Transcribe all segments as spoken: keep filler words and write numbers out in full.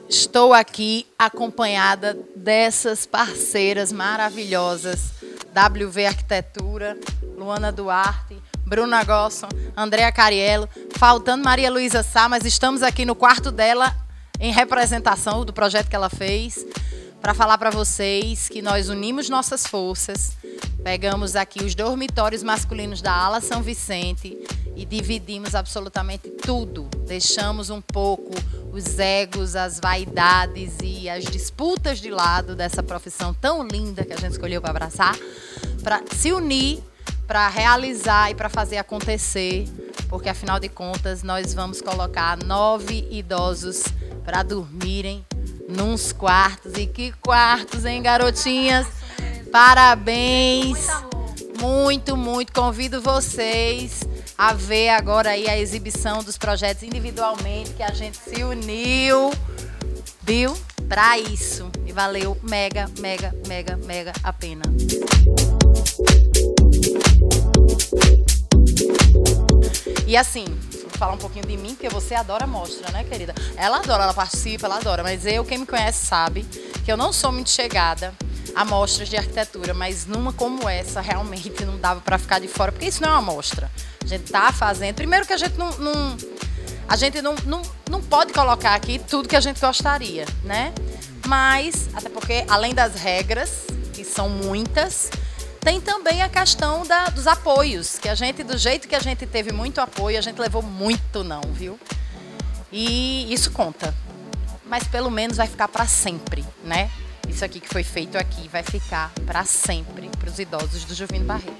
Estou aqui acompanhada dessas parceiras maravilhosas, W V Arquitetura, Luana Duarte, Bruna Gosson, Andréa Cariello, faltando Maria Luísa Sá, mas estamos aqui no quarto dela em representação do projeto que ela fez, para falar para vocês que nós unimos nossas forças, pegamos aqui os dormitórios masculinos da Ala São Vicente e dividimos absolutamente tudo. Deixamos um pouco os egos, as vaidades e as disputas de lado dessa profissão tão linda que a gente escolheu para abraçar, para se unir, para realizar e para fazer acontecer, porque afinal de contas nós vamos colocar nove idosos para dormirem nos quartos. E que quartos, hein, garotinhas? Parabéns! Muito, muito. Convido vocês a ver agora aí a exibição dos projetos individualmente, que a gente se uniu, viu? Para isso. E valeu mega, mega, mega, mega a pena. E assim, vou falar um pouquinho de mim, porque você adora mostra, né, querida? Ela adora, ela participa, ela adora, mas eu, quem me conhece sabe que eu não sou muito chegada a mostras de arquitetura, mas numa como essa, realmente não dava para ficar de fora, porque isso não é uma mostra. A gente tá fazendo, primeiro que a gente não, não a gente não, não, não pode colocar aqui tudo que a gente gostaria, né? Mas, até porque, além das regras, que são muitas, tem também a questão da, dos apoios, que a gente, do jeito que a gente teve muito apoio, a gente levou muito não, viu? E isso conta. Mas pelo menos vai ficar para sempre, né? Isso aqui que foi feito aqui vai ficar para sempre para os idosos do Juvino Barreto.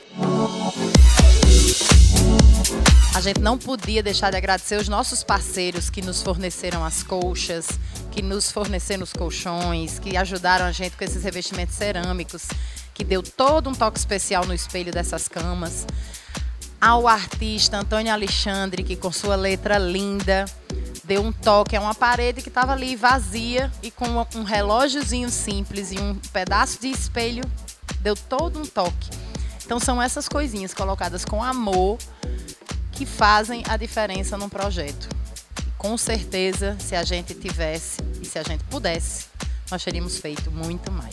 A gente não podia deixar de agradecer os nossos parceiros que nos forneceram as colchas, que nos forneceram os colchões, que ajudaram a gente com esses revestimentos cerâmicos, que deu todo um toque especial no espelho dessas camas. Ao artista Antônio Alexandre, que com sua letra linda deu um toque a uma parede que estava ali vazia e com um relógiozinho simples e um pedaço de espelho deu todo um toque. Então são essas coisinhas colocadas com amor que fazem a diferença num projeto. Com certeza, se a gente tivesse e se a gente pudesse, nós teríamos feito muito mais.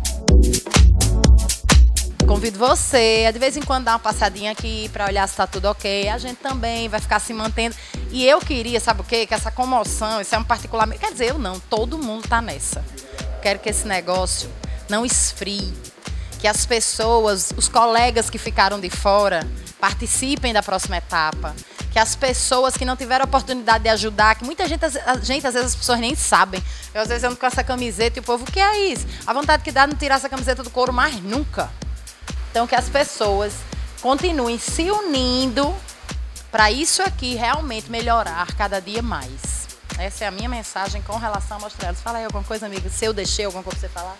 Convido você a de vez em quando dar uma passadinha aqui para olhar se está tudo ok. A gente também vai ficar se mantendo. E eu queria, sabe o quê? Que essa comoção, isso é um particular... Quer dizer, eu não, todo mundo está nessa. Quero que esse negócio não esfrie. Que as pessoas, os colegas que ficaram de fora, participem da próxima etapa. Que as pessoas que não tiveram oportunidade de ajudar, que muita gente, a gente, às vezes as pessoas nem sabem. Eu às vezes ando com essa camiseta e o povo, o que é isso? A vontade que dá de não tirar essa camiseta do couro mais nunca. Então, que as pessoas continuem se unindo para isso aqui realmente melhorar cada dia mais. Essa é a minha mensagem com relação a Mostra Elos. Fala aí alguma coisa, amiga, se eu deixei alguma coisa para você falar.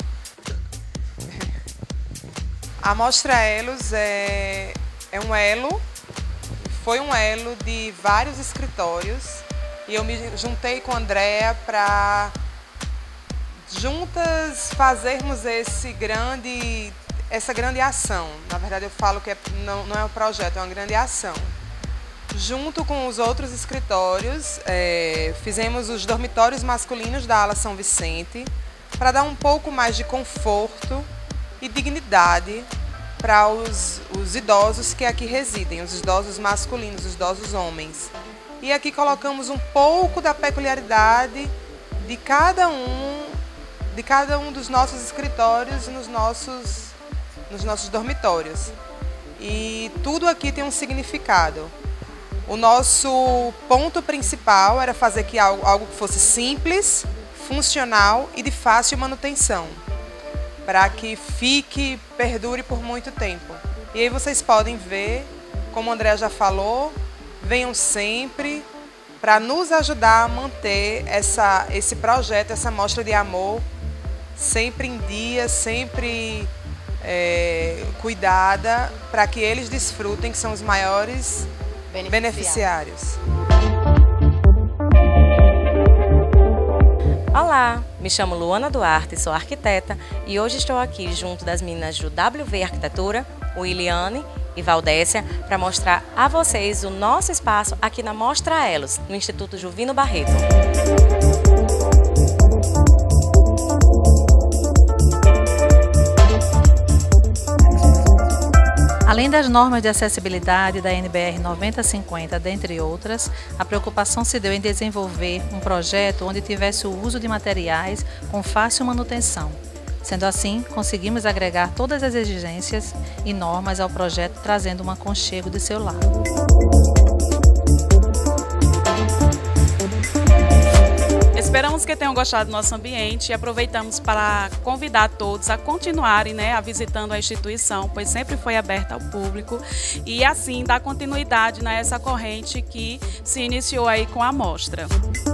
A Mostra Elos é, é um elo, foi um elo de vários escritórios e eu me juntei com a Andréa para juntas fazermos esse grande... essa grande ação. Na verdade eu falo que é, não, não é um projeto, é uma grande ação. Junto com os outros escritórios, é, fizemos os dormitórios masculinos da Ala São Vicente para dar um pouco mais de conforto e dignidade para os, os idosos que aqui residem, os idosos masculinos, os idosos homens. E aqui colocamos um pouco da peculiaridade de cada um, de cada um dos nossos escritórios nos nossos nos nossos dormitórios. E tudo aqui tem um significado. O nosso ponto principal era fazer aqui algo, algo que fosse simples, funcional e de fácil manutenção, para que fique, perdure por muito tempo. E aí vocês podem ver, como o André já falou, venham sempre para nos ajudar a manter essa, esse projeto, essa mostra de amor, sempre em dia, sempre... É, cuidada, para que eles desfrutem, que são os maiores beneficiários. beneficiários. Olá, me chamo Luana Duarte, sou arquiteta e hoje estou aqui junto das meninas do W V Arquitetura, Williane e Valdécia, para mostrar a vocês o nosso espaço aqui na Mostra Elos, no Instituto Juvino Barreto. Além das normas de acessibilidade da N B R noventa cinquenta, dentre outras, a preocupação se deu em desenvolver um projeto onde tivesse o uso de materiais com fácil manutenção. Sendo assim, conseguimos agregar todas as exigências e normas ao projeto, trazendo um aconchego de seu lar. Esperamos que tenham gostado do nosso ambiente e aproveitamos para convidar todos a continuarem, né, a visitando a instituição, pois sempre foi aberta ao público, e assim dar continuidade nessa corrente que se iniciou aí com a mostra.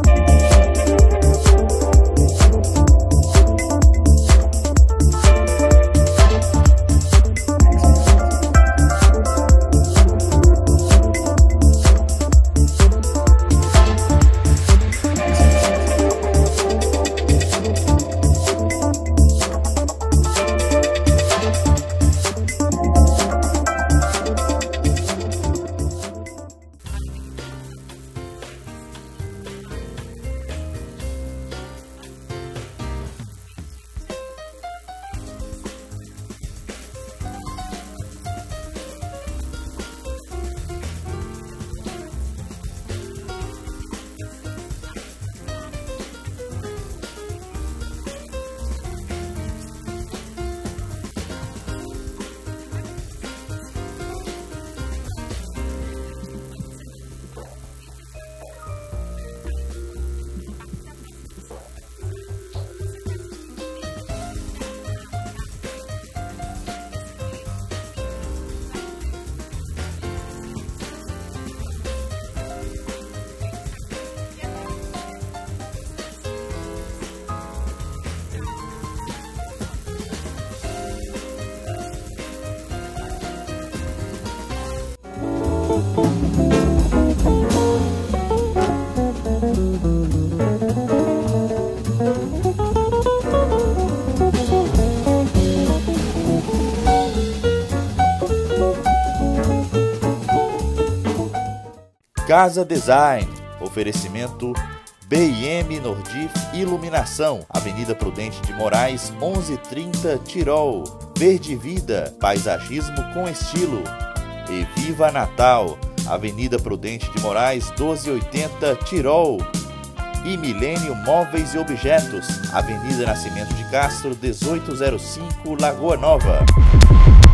Casa Design, oferecimento B I M Nordif Iluminação, Avenida Prudente de Moraes, onze trinta, Tirol. Verde Vida, paisagismo com estilo. E Viva Natal, Avenida Prudente de Moraes, doze oitenta, Tirol. E Milênio Móveis e Objetos, Avenida Nascimento de Castro, dezoito zero cinco, Lagoa Nova.